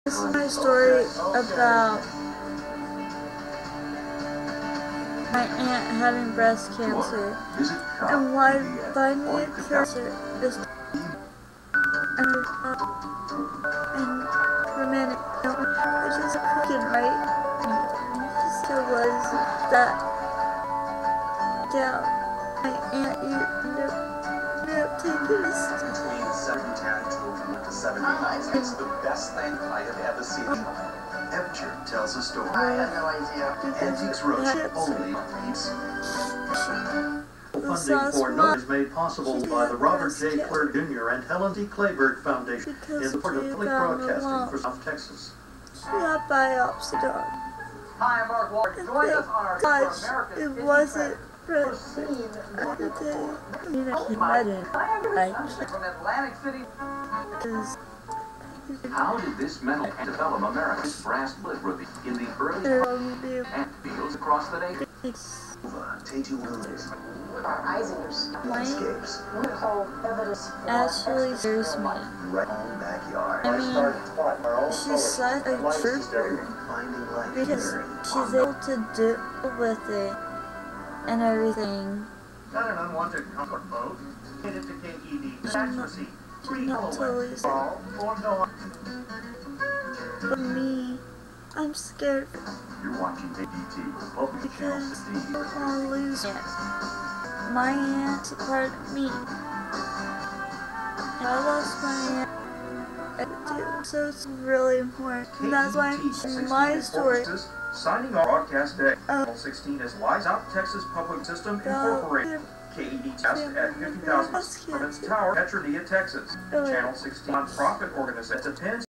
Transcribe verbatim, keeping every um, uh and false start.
This is my story about my aunt having breast cancer and why finding a cure is and and romantic, which is cooking, right? So was that down my aunt ended up taking this. Between seven ten children with the seventy-nine, it's the best thing I have ever seen. Epcher tells a story. I had no idea. Antiques Roadshow only reads. Funding for Note is made possible by the Robert J. Clare Junior and Helen D. Clayburgh Foundation in support of public broadcasting for South Texas. She got biopsy done. Hi, I'm Mark Walker. Join us on our Gosh, America's it wasn't breast the day. I mean, I can imagine. Like, from Atlantic City. because How did this metal develop America's brass split ruby in the early there will be and fields across the nation? T G Willis. Our Eisingers. Landscapes. Nicole evidence. actually scares me. Right on backyard. I mean, she's such a trooper Finding life because here. she's able to deal with it and everything. Got an unwanted comfort boat. Hit it to K E D. Tax receipt. Free Not totally Halloween. safe. All or no. But me, I'm scared You're watching A B T, Republic Channel because sixteen. I'll lose it. My aunt's a part of me. If I lost my aunt, I do. So it's really important. And that's why in my story Signing our broadcast day. Uh, Channel sixteen is Lights Out Texas Public System about Incorporated. K E D test at fifty thousand from its tower, Petronia, Texas. Really? Channel sixteen nonprofit organization depends